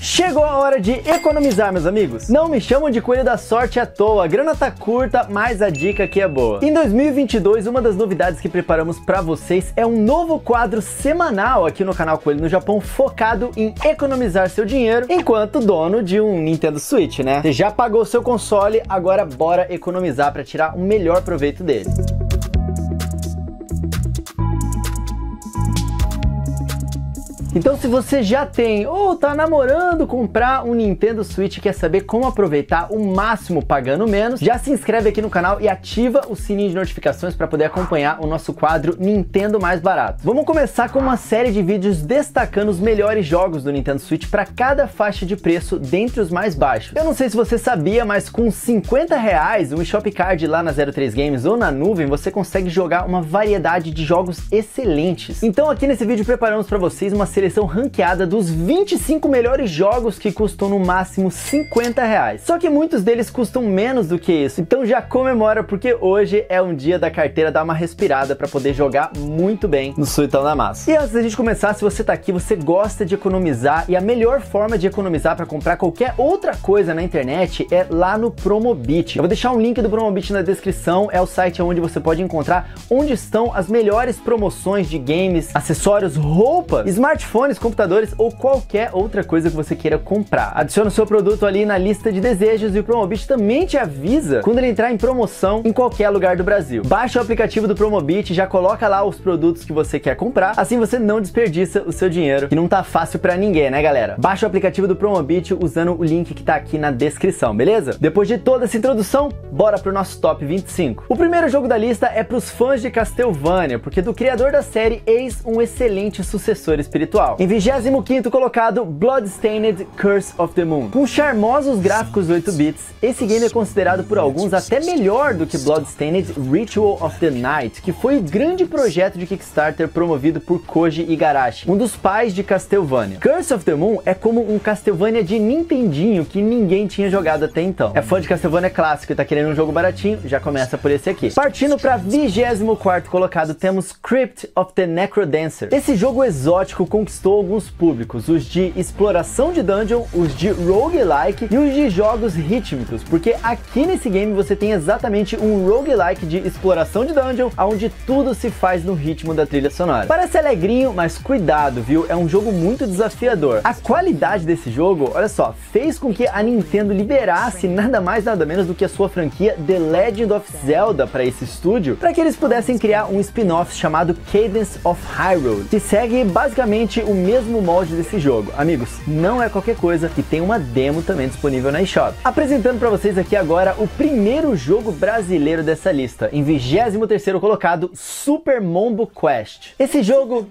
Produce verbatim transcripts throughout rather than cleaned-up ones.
Chegou a hora de economizar, meus amigos. Não me chamam de coelho da sorte à toa, a grana tá curta, mas a dica aqui é boa. Em dois mil e vinte e dois, uma das novidades que preparamos pra vocês é um novo quadro semanal aqui no canal Coelho no Japão, focado em economizar seu dinheiro enquanto dono de um Nintendo Switch, né? Você já pagou seu console, agora bora economizar pra tirar o melhor proveito dele. Então, se você já tem ou tá namorando comprar um Nintendo Switch e quer saber como aproveitar o máximo pagando menos, já se inscreve aqui no canal e ativa o sininho de notificações para poder acompanhar o nosso quadro Nintendo Mais Barato. Vamos começar com uma série de vídeos destacando os melhores jogos do Nintendo Switch para cada faixa de preço dentre os mais baixos. Eu não sei se você sabia, mas com cinquenta reais, um eShop Card lá na zero três Games ou na nuvem, você consegue jogar uma variedade de jogos excelentes. Então aqui nesse vídeo preparamos para vocês uma série seleção ranqueada dos vinte e cinco melhores jogos que custam no máximo cinquenta reais. Só que muitos deles custam menos do que isso, então já comemora, porque hoje é um dia da carteira dar uma respirada para poder jogar muito bem no Suitão da Massa. E antes da gente começar, se você tá aqui, você gosta de economizar, e a melhor forma de economizar para comprar qualquer outra coisa na internet é lá no Promobit. Eu vou deixar um link do Promobit na descrição, é o site onde você pode encontrar onde estão as melhores promoções de games, acessórios, roupas, smartphones, computadores ou qualquer outra coisa que você queira comprar. Adiciona o seu produto ali na lista de desejos e o Promobit também te avisa quando ele entrar em promoção em qualquer lugar do Brasil. Baixa o aplicativo do Promobit, já coloca lá os produtos que você quer comprar, assim você não desperdiça o seu dinheiro, que não tá fácil pra ninguém, né, galera? Baixa o aplicativo do Promobit usando o link que tá aqui na descrição, beleza? Depois de toda essa introdução, bora pro nosso top vinte e cinco. O primeiro jogo da lista é pros fãs de Castlevania, porque do criador da série, eis um excelente sucessor espiritual. Em vigésimo quinto colocado, Bloodstained Curse of the Moon. Com charmosos gráficos oito bits, esse game é considerado por alguns até melhor do que Bloodstained Ritual of the Night, que foi o grande projeto de Kickstarter promovido por Koji Igarashi, um dos pais de Castlevania. Curse of the Moon é como um Castlevania de Nintendinho que ninguém tinha jogado até então. É fã de Castlevania clássico e tá querendo um jogo baratinho? Já começa por esse aqui. Partindo para vigésimo quarto colocado, temos Crypt of the Necrodancer. Esse jogo exótico conquistou alguns públicos, os de exploração de dungeon, os de roguelike e os de jogos rítmicos, porque aqui nesse game você tem exatamente um roguelike de exploração de dungeon, onde tudo se faz no ritmo da trilha sonora. Parece alegrinho, mas cuidado, viu? É um jogo muito desafiador. A qualidade desse jogo, olha só, fez com que a Nintendo liberasse nada mais nada menos do que a sua franquia The Legend of Zelda para esse estúdio, para que eles pudessem criar um spin-off chamado Cadence of Hyrule, que segue basicamente o mesmo molde desse jogo. Amigos, não é qualquer coisa, e tem uma demo também disponível na eShop. Apresentando para vocês aqui agora o primeiro jogo brasileiro dessa lista, em vigésimo terceiro colocado, Super Mombo Quest. Esse jogo,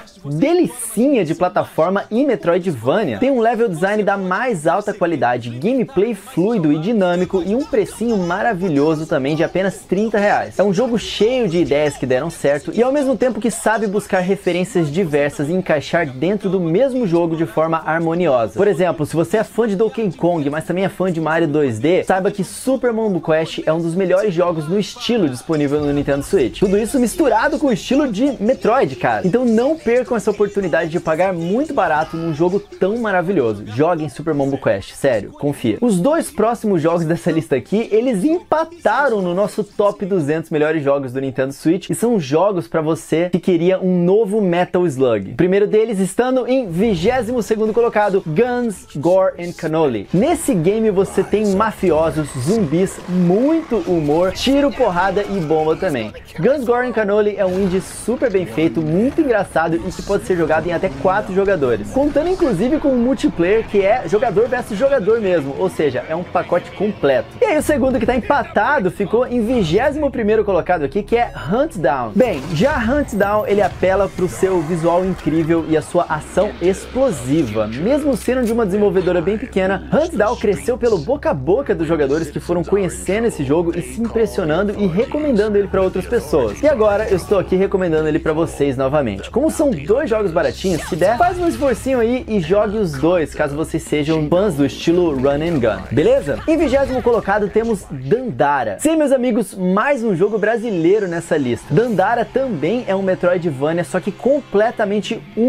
delicinha de plataforma e Metroidvania, tem um level design da mais alta qualidade, gameplay fluido e dinâmico e um precinho maravilhoso também de apenas trinta reais. É um jogo cheio de ideias que deram certo e ao mesmo tempo que sabe buscar referências diversas e encaixar dentro do mesmo jogo de forma harmoniosa. Por exemplo, se você é fã de Donkey Kong, mas também é fã de Mario dois D, saiba que Super Mombo Quest é um dos melhores jogos no estilo disponível no Nintendo Switch. Tudo isso misturado com o estilo de Metroid, cara. Então não percam essa oportunidade de pagar muito barato num jogo tão maravilhoso. Joguem Super Mombo Quest, sério, confia. Os dois próximos jogos dessa lista aqui, eles empataram no nosso top duzentos melhores jogos do Nintendo Switch, e são jogos pra você que queria um novo Metal Slug. O primeiro deles estando em vigésimo segundo colocado, Guns, Gore and Cannoli. Nesse game você tem mafiosos, zumbis, muito humor, tiro, porrada e bomba também. Guns, Gore and Cannoli é um indie super bem feito, muito engraçado e que pode ser jogado em até quatro jogadores, contando inclusive com um multiplayer que é jogador versus jogador mesmo, ou seja, é um pacote completo. E aí o segundo que tá empatado ficou em vigésimo primeiro colocado aqui, que é Hunt Down. Bem, já Hunt Down ele apela pro seu visual incrível e a sua ação explosiva. Mesmo sendo de uma desenvolvedora bem pequena, Hunt Down cresceu pelo boca a boca dos jogadores que foram conhecendo esse jogo e se impressionando e recomendando ele para outras pessoas. E agora eu estou aqui recomendando ele para vocês novamente. Como são dois jogos baratinhos, se der, faz um esforcinho aí e jogue os dois, caso vocês sejam fãs do estilo Run and Gun, beleza? Em vigésimo colocado temos Dandara. Sim, meus amigos, mais um jogo brasileiro nessa lista. Dandara também é um Metroidvania, só que completamente único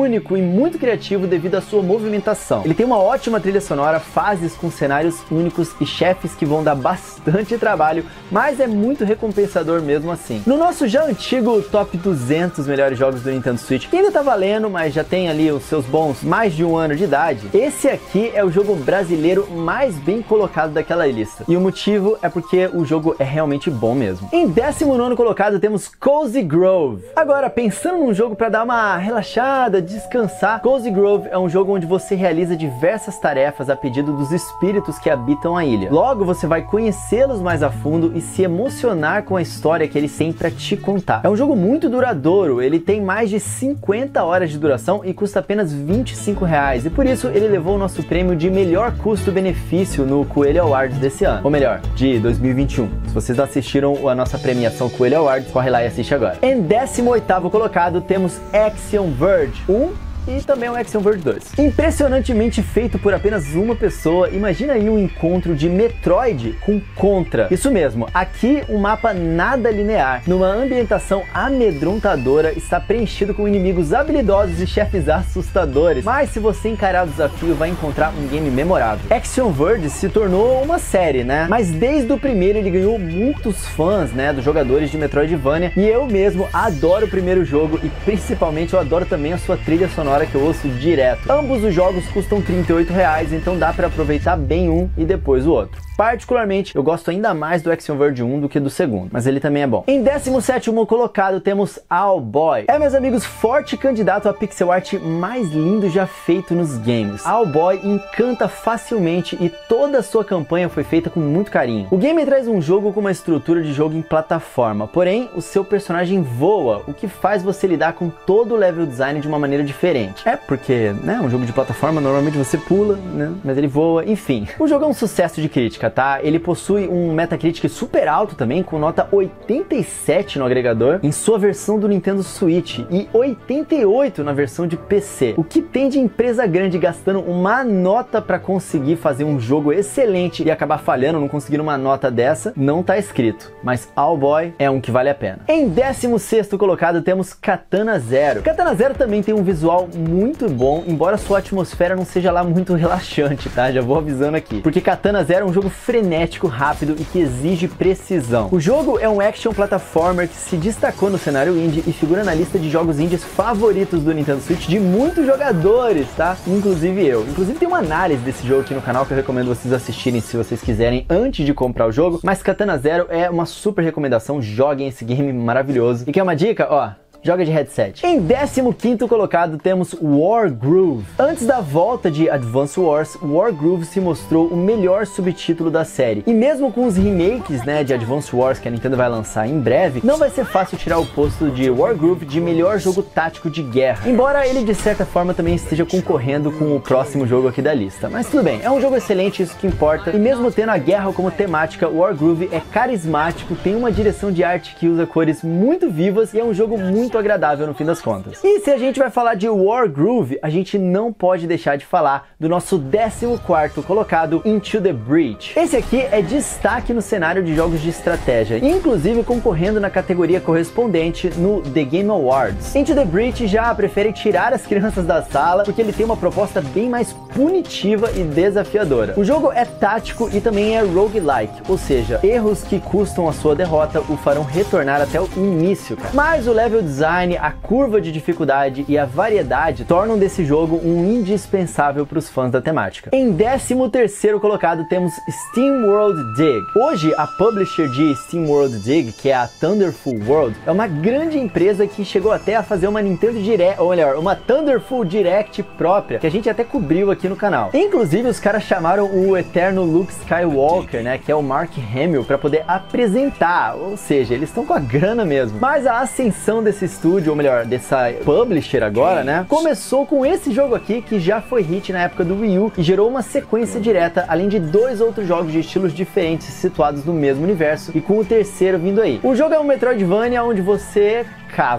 único e muito criativo devido à sua movimentação. Ele tem uma ótima trilha sonora, fases com cenários únicos e chefes que vão dar bastante trabalho, mas é muito recompensador mesmo assim. No nosso já antigo top duzentos melhores jogos do Nintendo Switch, que ainda tá valendo, mas já tem ali os seus bons mais de um ano de idade, esse aqui é o jogo brasileiro mais bem colocado daquela lista. E o motivo é porque o jogo é realmente bom mesmo. Em décimo nono colocado temos Cozy Grove. Agora, pensando num jogo para dar uma relaxada, descansar, Cozy Grove é um jogo onde você realiza diversas tarefas a pedido dos espíritos que habitam a ilha. Logo, você vai conhecê-los mais a fundo e se emocionar com a história que eles têm para te contar. É um jogo muito duradouro, ele tem mais de cinquenta horas de duração e custa apenas vinte e cinco reais, e por isso ele levou o nosso prêmio de melhor custo-benefício no Coelho Awards desse ano, ou melhor, de dois mil e vinte e um. Se vocês não assistiram a nossa premiação Coelho Awards, corre lá e assiste agora. Em décimo oitavo colocado temos Axiom Verge um e também o Axiom Verge dois. Impressionantemente feito por apenas uma pessoa, imagina aí um encontro de Metroid com Contra. Isso mesmo, aqui um mapa nada linear, numa ambientação amedrontadora, está preenchido com inimigos habilidosos e chefes assustadores, mas se você encarar o desafio vai encontrar um game memorável. Axiom Verge se tornou uma série, né? Mas desde o primeiro ele ganhou muitos fãs, né, dos jogadores de Metroidvania, e eu mesmo adoro o primeiro jogo e principalmente eu adoro também a sua trilha sonora que eu ouço direto. Ambos os jogos custam trinta e oito reais, então dá para aproveitar bem um e depois o outro. Particularmente, eu gosto ainda mais do Axiom Verge um do que do segundo, mas ele também é bom. Em décimo sétimo colocado temos Owlboy. É, meus amigos, forte candidato a pixel art mais lindo já feito nos games. Owlboy encanta facilmente e toda a sua campanha foi feita com muito carinho. O game traz um jogo com uma estrutura de jogo em plataforma, porém o seu personagem voa, o que faz você lidar com todo o level design de uma maneira diferente. É porque, né, um jogo de plataforma normalmente você pula, né, mas ele voa, enfim. O jogo é um sucesso de crítica, tá? Ele possui um Metacritic super alto também, com nota oitenta e sete no agregador, em sua versão do Nintendo Switch, e oitenta e oito na versão de P C. O que tem de empresa grande gastando uma nota para conseguir fazer um jogo excelente e acabar falhando, não conseguindo uma nota dessa, não tá escrito. Mas Owlboy é um que vale a pena. Em décimo sexto colocado temos Katana Zero. Katana Zero também tem um visual muito bom, embora sua atmosfera não seja lá muito relaxante, tá? Já vou avisando aqui. Porque Katana Zero é um jogo frenético, rápido e que exige precisão. O jogo é um action platformer que se destacou no cenário indie e figura na lista de jogos indies favoritos do Nintendo Switch de muitos jogadores, tá? Inclusive eu. Inclusive tem uma análise desse jogo aqui no canal que eu recomendo vocês assistirem se vocês quiserem antes de comprar o jogo, mas Katana Zero é uma super recomendação, joguem esse game maravilhoso. E quer uma dica? Ó, joga de headset. Em décimo quinto colocado temos Wargroove. Antes da volta de Advance Wars, Wargroove se mostrou o melhor subtítulo da série. E mesmo com os remakes, né, de Advance Wars que a Nintendo vai lançar em breve, não vai ser fácil tirar o posto de Wargroove de melhor jogo tático de guerra. Embora ele de certa forma também esteja concorrendo com o próximo jogo aqui da lista. Mas tudo bem, é um jogo excelente, isso que importa. E mesmo tendo a guerra como temática, Wargroove é carismático, tem uma direção de arte que usa cores muito vivas e é um jogo muito muito agradável no fim das contas. E se a gente vai falar de Wargroove, a gente não pode deixar de falar do nosso décimo quarto colocado, Into the Breach. Esse aqui é destaque no cenário de jogos de estratégia, inclusive concorrendo na categoria correspondente no The Game Awards. Into the Breach já prefere tirar as crianças da sala, porque ele tem uma proposta bem mais punitiva e desafiadora. O jogo é tático e também é roguelike, ou seja, erros que custam a sua derrota o farão retornar até o início, cara. Mas o level design, a curva de dificuldade e a variedade tornam desse jogo um indispensável para os fãs da temática. Em décimo terceiro colocado temos SteamWorld Dig. Hoje a publisher de SteamWorld Dig, que é a Thunderful World, é uma grande empresa que chegou até a fazer uma Nintendo Direct, ou melhor, uma Thunderful Direct própria, que a gente até cobriu aqui no canal. Inclusive os caras chamaram o eterno Luke Skywalker, né, que é o Mark Hamill, para poder apresentar, ou seja, eles estão com a grana mesmo. Mas a ascensão desse estúdio, ou melhor, dessa publisher agora, né, começou com esse jogo aqui, que já foi hit na época do Wii U e gerou uma sequência direta, além de dois outros jogos de estilos diferentes situados no mesmo universo, e com o terceiro vindo aí. O jogo é um Metroidvania onde você cava.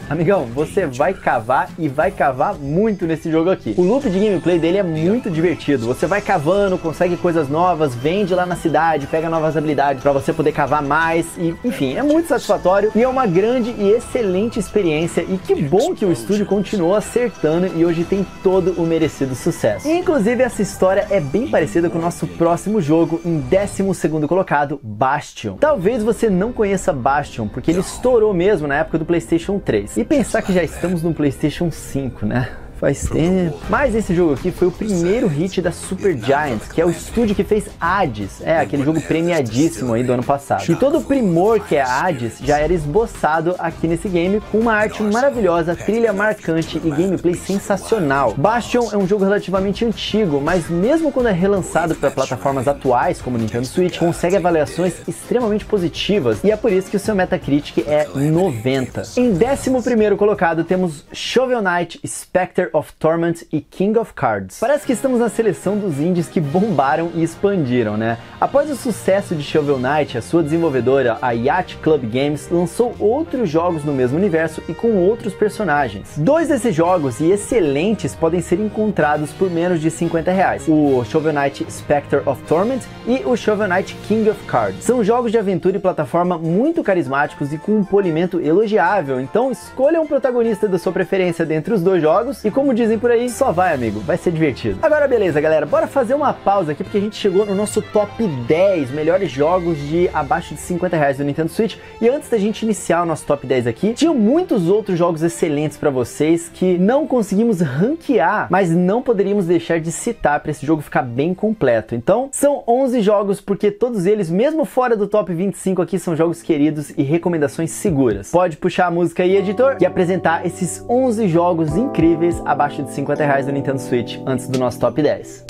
Amigão, você vai cavar e vai cavar muito nesse jogo aqui. O loop de gameplay dele é muito divertido. Você vai cavando, consegue coisas novas, vende lá na cidade, pega novas habilidades para você poder cavar mais e, enfim, é muito satisfatório e é uma grande e excelente experiência e que bom que o estúdio continuou acertando e hoje tem todo o merecido sucesso. E, inclusive, essa história é bem parecida com o nosso próximo jogo, em décimo segundo colocado, Bastion. Talvez você não conheça Bastion, porque ele estourou mesmo na época do PlayStation três. E pensar que já estamos no PlayStation cinco, né? Faz tempo. Mas esse jogo aqui foi o primeiro hit da Supergiant, que é o estúdio que fez Hades. É, aquele jogo premiadíssimo aí do ano passado. E todo o primor que é Hades já era esboçado aqui nesse game, com uma arte maravilhosa, trilha marcante e gameplay sensacional. Bastion é um jogo relativamente antigo, mas mesmo quando é relançado para plataformas atuais, como Nintendo Switch, consegue avaliações extremamente positivas, e é por isso que o seu Metacritic é noventa. Em décimo primeiro colocado temos Shovel Knight, Spectre of Torment e King of Cards. Parece que estamos na seleção dos indies que bombaram e expandiram, né? Após o sucesso de Shovel Knight, a sua desenvolvedora, a Yacht Club Games, lançou outros jogos no mesmo universo e com outros personagens. Dois desses jogos, e excelentes, podem ser encontrados por menos de cinquenta reais. O Shovel Knight Spectre of Torment e o Shovel Knight King of Cards. São jogos de aventura e plataforma muito carismáticos e com um polimento elogiável, então escolha um protagonista da sua preferência dentre os dois jogos e, como dizem por aí, só vai, amigo, vai ser divertido. Agora beleza, galera, bora fazer uma pausa aqui porque a gente chegou no nosso top dez melhores jogos de abaixo de cinquenta reais do Nintendo Switch. E antes da gente iniciar o nosso top dez aqui, tinha muitos outros jogos excelentes pra vocês que não conseguimos ranquear, mas não poderíamos deixar de citar para esse jogo ficar bem completo. Então, são onze jogos, porque todos eles, mesmo fora do top vinte e cinco aqui, são jogos queridos e recomendações seguras. Pode puxar a música aí, editor, e apresentar esses onze jogos incríveis abaixo de cinquenta reais do Nintendo Switch antes do nosso top dez.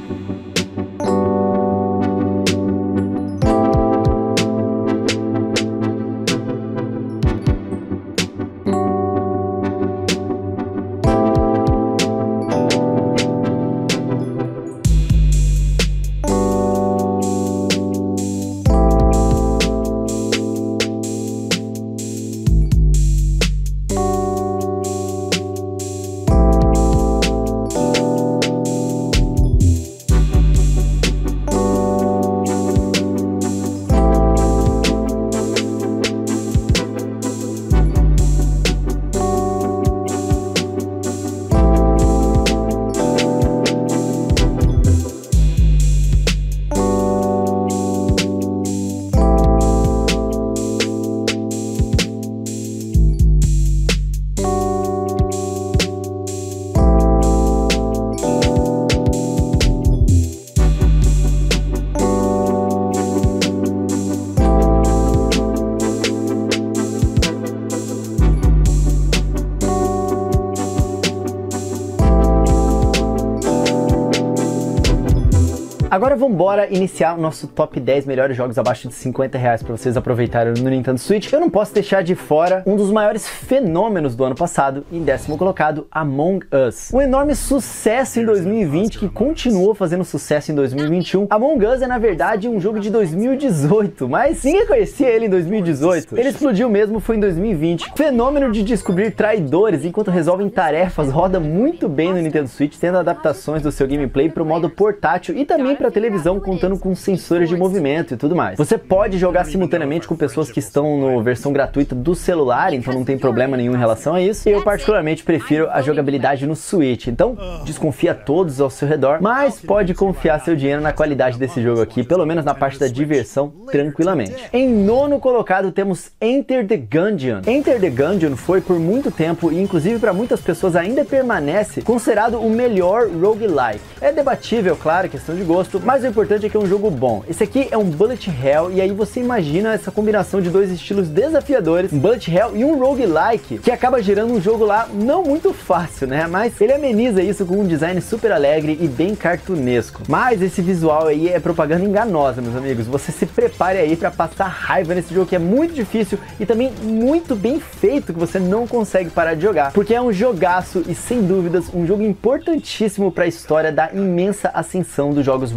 Agora vamos embora iniciar o nosso top dez melhores jogos abaixo de cinquenta reais para vocês aproveitarem no Nintendo Switch. Eu não posso deixar de fora um dos maiores fenômenos do ano passado, em décimo colocado, Among Us. Um enorme sucesso em dois mil e vinte que continuou fazendo sucesso em dois mil e vinte e um. Among Us é na verdade um jogo de dois mil e dezoito, mas ninguém conhecia ele em dois mil e dezoito. Ele explodiu mesmo foi em dois mil e vinte. O fenômeno de descobrir traidores enquanto resolvem tarefas roda muito bem no Nintendo Switch, tendo adaptações do seu gameplay para o modo portátil e também para televisão, contando com sensores de movimento e tudo mais. Você pode jogar simultaneamente com pessoas que estão na versão gratuita do celular, então não tem problema nenhum em relação a isso. Eu particularmente prefiro a jogabilidade no Switch, então desconfia todos ao seu redor, mas pode confiar seu dinheiro na qualidade desse jogo aqui, pelo menos na parte da diversão, tranquilamente. Em nono colocado temos Enter the Gungeon. Enter the Gungeon foi por muito tempo, e inclusive para muitas pessoas ainda permanece, considerado o melhor roguelike. É debatível, claro, questão de gosto, mas o importante é que é um jogo bom. Esse aqui é um bullet hell, e aí você imagina essa combinação de dois estilos desafiadores, um bullet hell e um roguelike, que acaba gerando um jogo lá não muito fácil, né? Mas ele ameniza isso com um design super alegre e bem cartunesco. Mas esse visual aí é propaganda enganosa, meus amigos. Você se prepare aí pra passar raiva nesse jogo que é muito difícil e também muito bem feito, que você não consegue parar de jogar, porque é um jogaço e sem dúvidas um jogo importantíssimo para a história da imensa ascensão dos jogos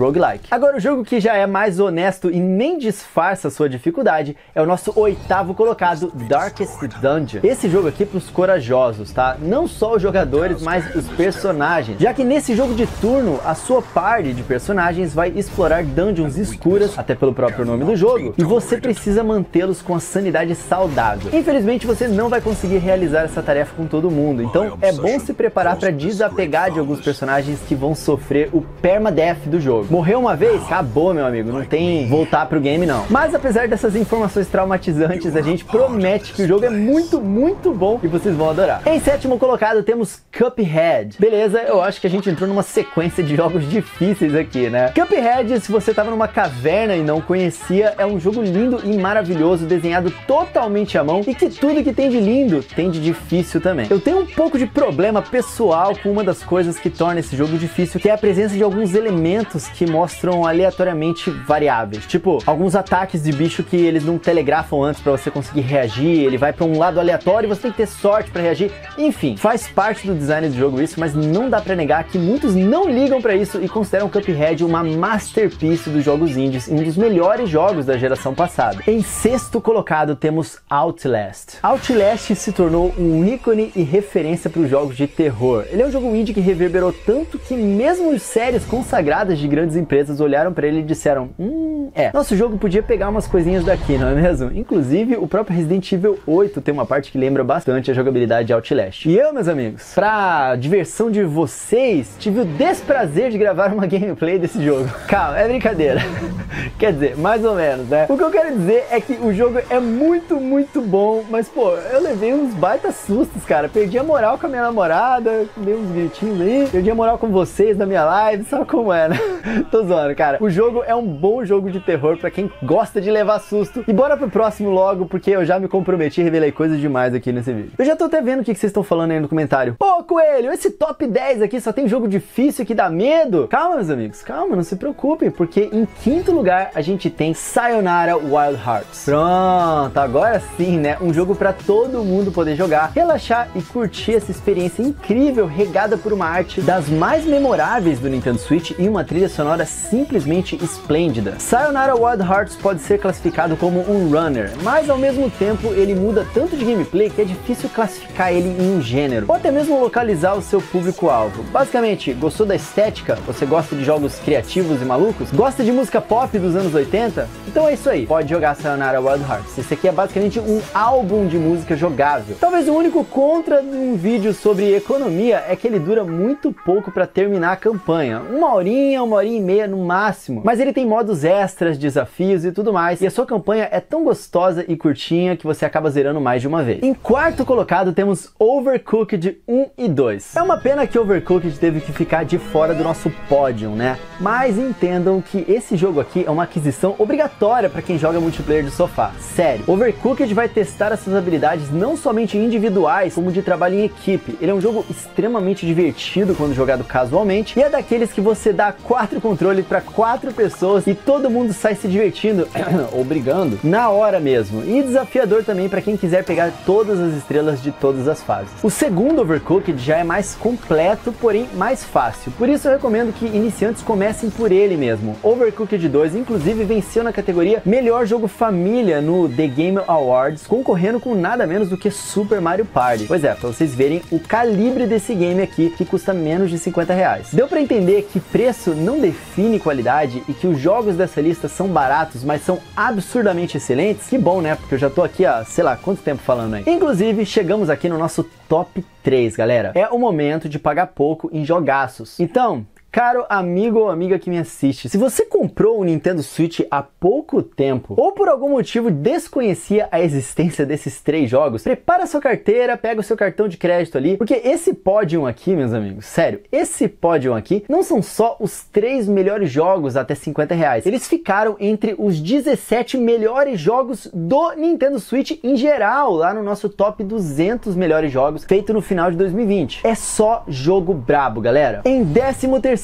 roguelike. Agora, o jogo que já é mais honesto e nem disfarça a sua dificuldade é o nosso oitavo colocado, Darkest Dungeon. Esse jogo aqui é para os corajosos, tá? Não só os jogadores, mas os personagens, já que nesse jogo de turno, a sua party de personagens vai explorar dungeons escuras, até pelo próprio nome do jogo, e você precisa mantê-los com a sanidade saudável. Infelizmente, você não vai conseguir realizar essa tarefa com todo mundo, então é bom se preparar para desapegar de alguns personagens que vão sofrer o permadeath do jogo. Morreu uma vez? Acabou, meu amigo, não tem voltar pro game não. Mas apesar dessas informações traumatizantes, a gente promete que o jogo é muito, muito bom e vocês vão adorar. Em sétimo colocado temos Cuphead. Beleza, eu acho que a gente entrou numa sequência de jogos difíceis aqui, né? Cuphead, se você tava numa caverna e não conhecia, é um jogo lindo e maravilhoso, desenhado totalmente à mão e que tudo que tem de lindo tem de difícil também. Eu tenho um pouco de problema pessoal com uma das coisas que torna esse jogo difícil, que é a presença de alguns elementos que mostram aleatoriamente variáveis. Tipo, alguns ataques de bicho que eles não telegrafam antes pra você conseguir reagir, ele vai pra um lado aleatório e você tem que ter sorte pra reagir. Enfim, faz parte do design do jogo isso, mas não dá pra negar que muitos não ligam pra isso e consideram Cuphead uma masterpiece dos jogos indies, um dos melhores jogos da geração passada. Em sexto colocado temos Outlast. Outlast se tornou um ícone e referência para os jogos de terror. Ele é um jogo indie que reverberou tanto que mesmo séries consagradas de grandes empresas olharam para ele e disseram: hum, é, nosso jogo podia pegar umas coisinhas daqui, não é mesmo? Inclusive, o próprio Resident Evil oito tem uma parte que lembra bastante a jogabilidade de Outlast. E eu, meus amigos, pra diversão de vocês, tive o desprazer de gravar uma gameplay desse jogo. Calma, é brincadeira. Quer dizer, mais ou menos, né? O que eu quero dizer é que o jogo é muito, muito bom, mas, pô, eu levei uns baita sustos, cara. Perdi a moral com a minha namorada, dei uns gritinhos aí, perdi a moral com vocês na minha live, sabe como é, né? Tô zoando, cara. O jogo é um bom jogo de terror pra quem gosta de levar susto. E bora pro próximo logo, porque eu já me comprometi e revelei coisas demais aqui nesse vídeo. Eu já tô até vendo o que vocês estão falando aí no comentário. Pô, Coelho, esse top dez aqui só tem jogo difícil que dá medo? Calma, meus amigos, calma, não se preocupem, porque em quinto lugar a gente tem Sayonara Wild Hearts. Pronto, agora sim, né? Um jogo pra todo mundo poder jogar, relaxar e curtir essa experiência incrível, regada por uma arte das mais memoráveis do Nintendo Switch e uma trilha sonora simplesmente esplêndida. Sayonara Wild Hearts pode ser classificado como um runner, mas ao mesmo tempo ele muda tanto de gameplay que é difícil classificar ele em um gênero, ou até mesmo localizar o seu público-alvo. Basicamente, gostou da estética? Você gosta de jogos criativos e malucos? Gosta de música pop dos anos oitenta? Então é isso aí, pode jogar Sayonara Wild Hearts. Esse aqui é basicamente um álbum de música jogável. Talvez o único contra de um vídeo sobre economia é que ele dura muito pouco para terminar a campanha. Uma horinha, uma horinha e meia no máximo. Mas ele tem modos extras, desafios e tudo mais. E a sua campanha é tão gostosa e curtinha que você acaba zerando mais de uma vez. Em quarto colocado temos Overcooked um e dois. É uma pena que Overcooked teve que ficar de fora do nosso pódio, né? Mas entendam que esse jogo aqui é uma aquisição obrigatória para quem joga multiplayer de sofá. Sério, Overcooked vai testar as suas habilidades não somente individuais, como de trabalho em equipe. Ele é um jogo extremamente divertido quando jogado casualmente, e é daqueles que você dá quatro controles para quatro pessoas e todo mundo sai se divertindo, ou brigando, na hora mesmo. E desafiador também para quem quiser pegar todas as estrelas de todas as fases. O segundo Overcooked já é mais completo, porém mais fácil. Por isso eu recomendo que iniciantes comecem por ele mesmo. Overcooked dois, inclusive, venceu na categoria Melhor Jogo Família no The Game Awards, concorrendo com nada menos do que Super Mario Party. Pois é, pra vocês verem o calibre desse game aqui, que custa menos de cinquenta reais. Deu pra entender que preço não define qualidade e que os jogos dessa lista são baratos, mas são absurdamente excelentes? Que bom, né? Porque eu já tô aqui há, sei lá, quanto tempo falando aí. Inclusive, chegamos aqui no nosso top três, galera. É o momento de pagar pouco em jogaços. Então, caro amigo ou amiga que me assiste, se você comprou o Nintendo Switch há pouco tempo ou por algum motivo desconhecia a existência desses três jogos, prepara sua carteira, pega o seu cartão de crédito ali, porque esse pódio aqui, meus amigos, sério, esse pódio aqui não são só os três melhores jogos até cinquenta reais, eles ficaram entre os dezessete melhores jogos do Nintendo Switch em geral, lá no nosso top duzentos melhores jogos, feito no final de dois mil e vinte. É só jogo brabo, galera. Em décimo terceiro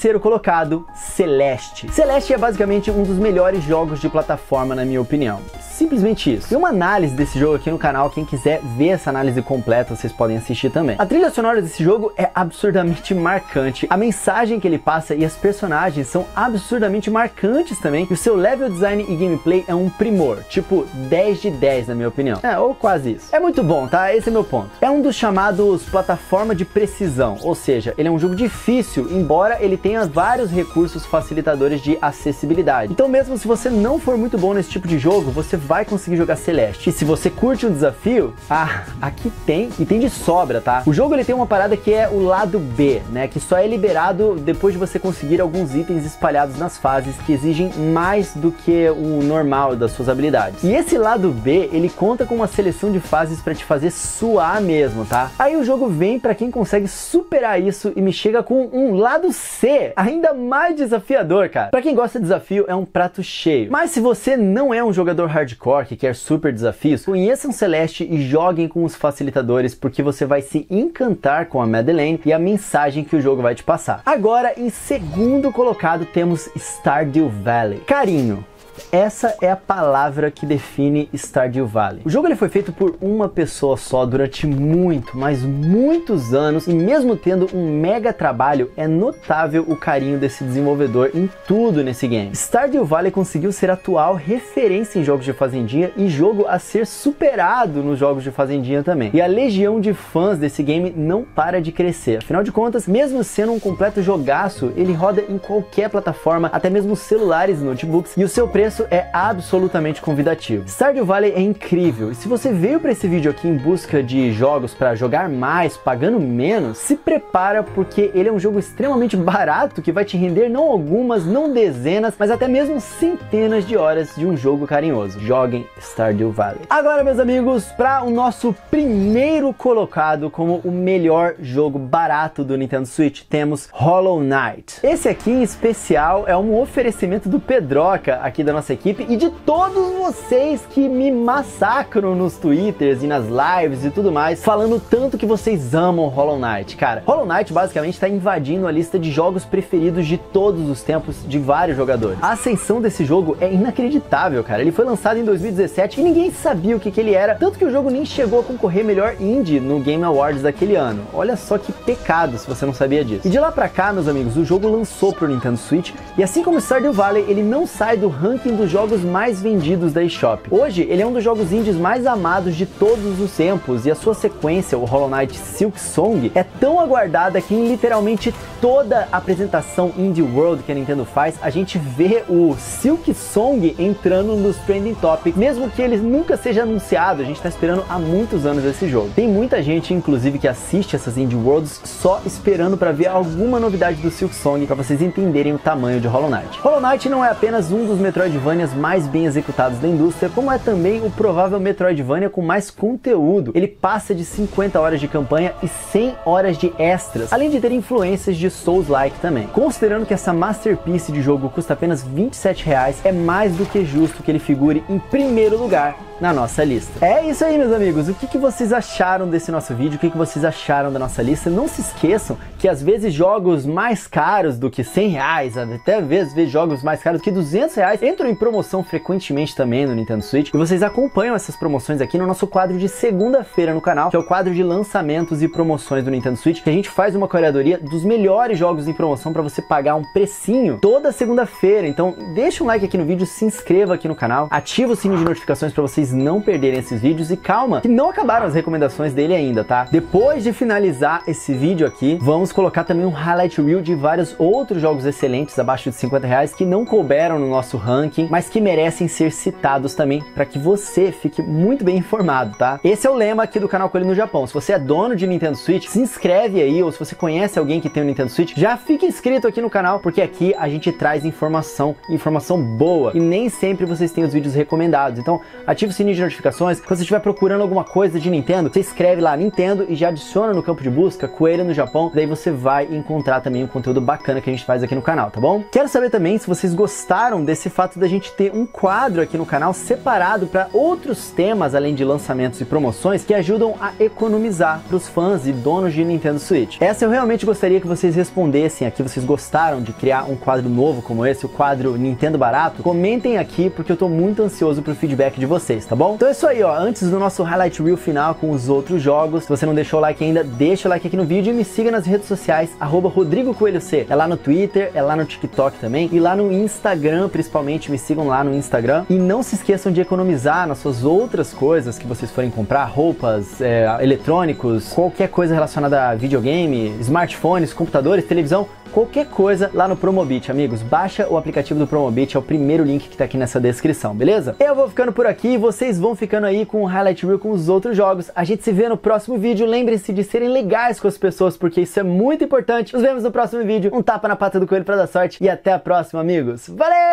terceiro colocado, Celeste. Celeste é basicamente um dos melhores jogos de plataforma, na minha opinião. Simplesmente isso. Tem uma análise desse jogo aqui no canal, quem quiser ver essa análise completa, vocês podem assistir também. A trilha sonora desse jogo é absurdamente marcante, a mensagem que ele passa e as personagens são absurdamente marcantes também, e o seu level design e gameplay é um primor, tipo dez de dez na minha opinião. É, ou quase isso. É muito bom, tá? Esse é meu ponto. É um dos chamados plataforma de precisão, ou seja, ele é um jogo difícil, embora ele tenha vários recursos facilitadores de acessibilidade. Então mesmo se você não for muito bom nesse tipo de jogo, você vai conseguir jogar Celeste. E se você curte um desafio, ah, aqui tem, e tem de sobra, tá? O jogo ele tem uma parada que é o lado B, né? Que só é liberado depois de você conseguir alguns itens espalhados nas fases que exigem mais do que o normal das suas habilidades. E esse lado B, ele conta com uma seleção de fases para te fazer suar mesmo, tá? Aí o jogo vem para quem consegue superar isso e me chega com um lado C, ainda mais desafiador, cara. Para quem gosta de desafio, é um prato cheio. Mas se você não é um jogador hardcore, que quer super desafios, conheçam Celeste e joguem com os facilitadores, porque você vai se encantar com a Madeleine e a mensagem que o jogo vai te passar. Agora, em segundo colocado, temos Stardew Valley. Carinho. Essa é a palavra que define Stardew Valley. O jogo ele foi feito por uma pessoa só durante muito, mas muitos anos, e mesmo tendo um mega trabalho, é notável o carinho desse desenvolvedor em tudo nesse game. Stardew Valley conseguiu ser a atual referência em jogos de fazendinha e jogo a ser superado nos jogos de fazendinha também. E a legião de fãs desse game não para de crescer. Afinal de contas, mesmo sendo um completo jogaço, ele roda em qualquer plataforma, até mesmo celulares e notebooks, e o seu preço é absolutamente convidativo. Stardew Valley é incrível, e se você veio para esse vídeo aqui em busca de jogos para jogar mais, pagando menos, se prepara, porque ele é um jogo extremamente barato que vai te render não algumas, não dezenas, mas até mesmo centenas de horas de um jogo carinhoso. Joguem Stardew Valley. Agora, meus amigos, para o nosso primeiro colocado como o melhor jogo barato do Nintendo Switch, temos Hollow Knight. Esse aqui em especial é um oferecimento do Pedroca aqui da nossa equipe e de todos vocês que me massacram nos twitters e nas lives e tudo mais, falando tanto que vocês amam Hollow Knight. Cara, Hollow Knight basicamente está invadindo a lista de jogos preferidos de todos os tempos de vários jogadores. A ascensão desse jogo é inacreditável, cara. Ele foi lançado em dois mil e dezessete e ninguém sabia o que, que ele era, tanto que o jogo nem chegou a concorrer melhor indie no Game Awards daquele ano. Olha só que pecado se você não sabia disso. E de lá pra cá, meus amigos, o jogo lançou pro Nintendo Switch e assim como Stardew Valley, ele não sai do ranking dos jogos mais vendidos da eShop. Hoje, ele é um dos jogos indies mais amados de todos os tempos e a sua sequência, o Hollow Knight Silksong, é tão aguardada que em literalmente toda a apresentação Indie World que a Nintendo faz, a gente vê o Silksong entrando nos Trending Topics, mesmo que ele nunca seja anunciado. A gente tá esperando há muitos anos esse jogo. Tem muita gente, inclusive, que assiste essas Indie Worlds só esperando para ver alguma novidade do Silksong, para vocês entenderem o tamanho de Hollow Knight. Hollow Knight não é apenas um dos Metroidvanias mais bem executados da indústria, como é também o provável Metroidvania com mais conteúdo. Ele passa de cinquenta horas de campanha e cem horas de extras, além de ter influências de Souls-like também. Considerando que essa masterpiece de jogo custa apenas vinte e sete reais, é mais do que justo que ele figure em primeiro lugar na nossa lista. É isso aí, meus amigos. O que, que vocês acharam desse nosso vídeo? O que, que vocês acharam da nossa lista? Não se esqueçam que às vezes jogos mais caros do que cem reais, até às vezes jogos mais caros do que duzentos reais, entram em promoção frequentemente também no Nintendo Switch, e vocês acompanham essas promoções aqui no nosso quadro de segunda-feira no canal, que é o quadro de lançamentos e promoções do Nintendo Switch, que a gente faz uma curadoria dos melhores jogos em promoção para você pagar um precinho toda segunda-feira. Então deixa um like aqui no vídeo, se inscreva aqui no canal, ativa o sininho de notificações para vocês não perderem esses vídeos, e calma, que não acabaram as recomendações dele ainda, tá? Depois de finalizar esse vídeo aqui, vamos colocar também um highlight reel de vários outros jogos excelentes abaixo de cinquenta reais que não couberam no nosso ranking, mas que merecem ser citados também, para que você fique muito bem informado, tá? Esse é o lema aqui do canal Coelho no Japão. Se você é dono de Nintendo Switch, se inscreve aí, ou se você conhece alguém que tem um Nintendo Switch, já fique inscrito aqui no canal, porque aqui a gente traz informação, informação boa, e nem sempre vocês têm os vídeos recomendados. Então, ative o sininho sininho de notificações. Quando você estiver procurando alguma coisa de Nintendo, você escreve lá Nintendo e já adiciona no campo de busca Coelho no Japão, daí você vai encontrar também um conteúdo bacana que a gente faz aqui no canal, tá bom? Quero saber também se vocês gostaram desse fato da gente ter um quadro aqui no canal separado para outros temas, além de lançamentos e promoções, que ajudam a economizar para os fãs e donos de Nintendo Switch. Essa eu realmente gostaria que vocês respondessem aqui. Vocês gostaram de criar um quadro novo como esse, o quadro Nintendo Barato? Comentem aqui, porque eu tô muito ansioso pro feedback de vocês, tá bom? Então é isso aí, ó. Antes do nosso highlight reel final com os outros jogos, se você não deixou o like ainda, deixa o like aqui no vídeo e me siga nas redes sociais, arroba Rodrigo Coelho C. É lá no Twitter, é lá no TikTok também, e lá no Instagram, principalmente, me sigam lá no Instagram. E não se esqueçam de economizar nas suas outras coisas que vocês forem comprar, roupas, é, eletrônicos, qualquer coisa relacionada a videogame, smartphones, computadores, televisão, qualquer coisa lá no Promobit, amigos. Baixa o aplicativo do Promobit, é o primeiro link que tá aqui nessa descrição, beleza? Eu vou ficando por aqui, vocês vão ficando aí com o Highlight Reel com os outros jogos. A gente se vê no próximo vídeo. Lembrem-se de serem legais com as pessoas, porque isso é muito importante. Nos vemos no próximo vídeo. Um tapa na pata do coelho pra dar sorte e até a próxima, amigos. Valeu!